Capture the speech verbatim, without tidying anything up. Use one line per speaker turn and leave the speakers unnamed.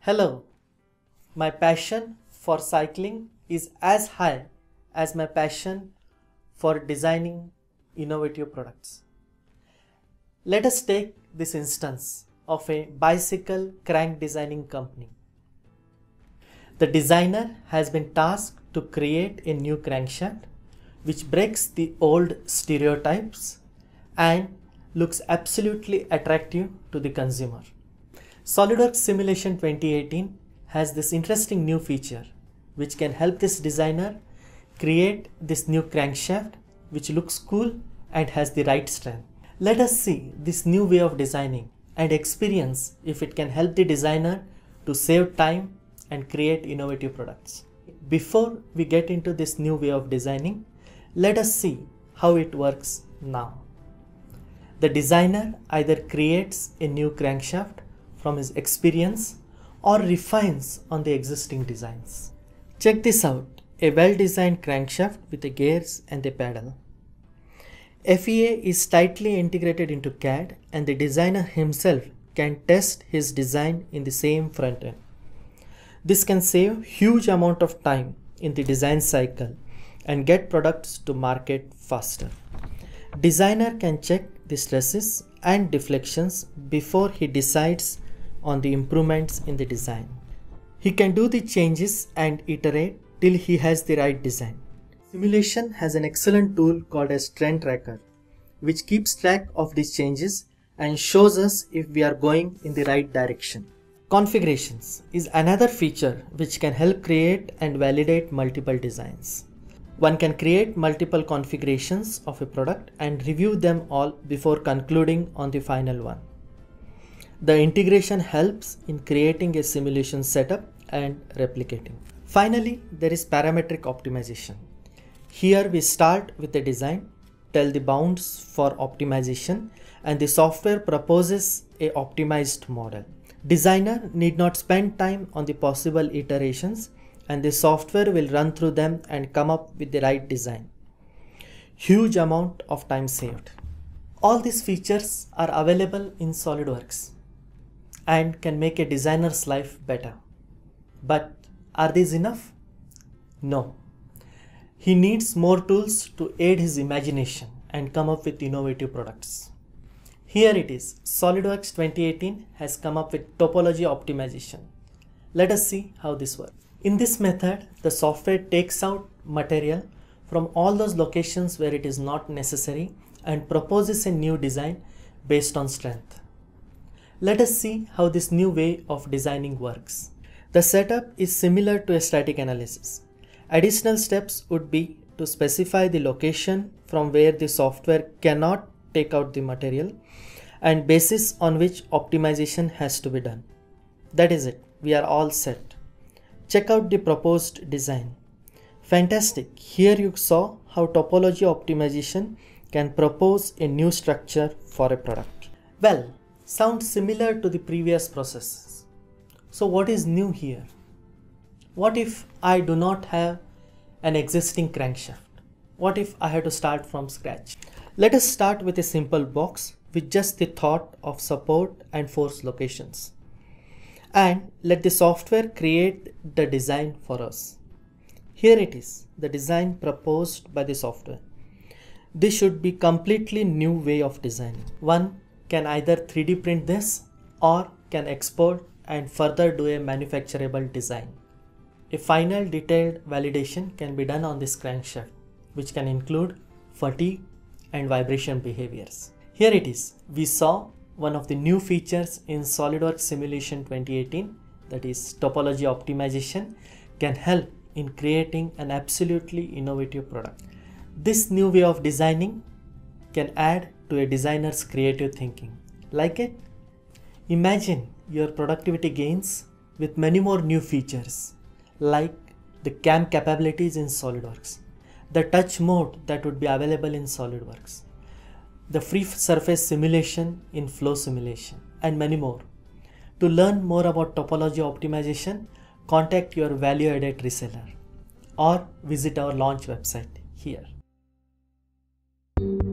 Hello, my passion for cycling is as high as my passion for designing innovative products. Let us take this instance of a bicycle crank designing company. The designer has been tasked to create a new crankshaft which breaks the old stereotypes and looks absolutely attractive to the consumer. SolidWorks Simulation twenty eighteen has this interesting new feature which can help this designer create this new crankshaft which looks cool and has the right strength. Let us see this new way of designing and experience if it can help the designer to save time and create innovative products. Before we get into this new way of designing, let us see how it works now. The designer either creates a new crankshaft from his experience or refines on the existing designs. Check this out, a well-designed crankshaft with the gears and the pedal. F E A is tightly integrated into C A D and the designer himself can test his design in the same front end. This can save huge amount of time in the design cycle and get products to market faster. Designer can check the stresses and deflections before he decides on the improvements in the design. He can do the changes and iterate till he has the right design. Simulation has an excellent tool called as Trend Tracker, which keeps track of these changes and shows us if we are going in the right direction. Configurations is another feature which can help create and validate multiple designs. One can create multiple configurations of a product and review them all before concluding on the final one. The integration helps in creating a simulation setup and replicating. Finally, there is parametric optimization. Here we start with the design, tell the bounds for optimization, and the software proposes a optimized model. Designer need not spend time on the possible iterations, and the software will run through them and come up with the right design. Huge amount of time saved. All these features are available in SolidWorks and can make a designer's life better. But are these enough? No. He needs more tools to aid his imagination and come up with innovative products. Here it is. SolidWorks twenty eighteen has come up with Topology Optimization. Let us see how this works. In this method, the software takes out material from all those locations where it is not necessary and proposes a new design based on strength. Let us see how this new way of designing works. The setup is similar to a static analysis. Additional steps would be to specify the location from where the software cannot take out the material and basis on which optimization has to be done. That is it. We are all set. Check out the proposed design. Fantastic. Here you saw how topology optimization can propose a new structure for a product. Well, sounds similar to the previous processes. So what is new here? What if I do not have an existing crankshaft? What if I have to start from scratch? Let us start with a simple box with just the thought of support and force locations. And let the software create the design for us. Here it is, the design proposed by the software. This should be completely new way of designing. One can either three D print this or can export and further do a manufacturable design. A final detailed validation can be done on this crankshaft, which can include fatigue and vibration behaviors. Here it is. We saw one of the new features in SolidWorks Simulation twenty eighteen, that is Topology Optimization, can help in creating an absolutely innovative product. This new way of designing can add to a designer's creative thinking. Like it? Imagine your productivity gains with many more new features, like the cam capabilities in SolidWorks, the touch mode that would be available in SolidWorks, the free surface simulation in Flow Simulation, and many more. To learn more about topology optimization, contact your value-added reseller or visit our launch website here.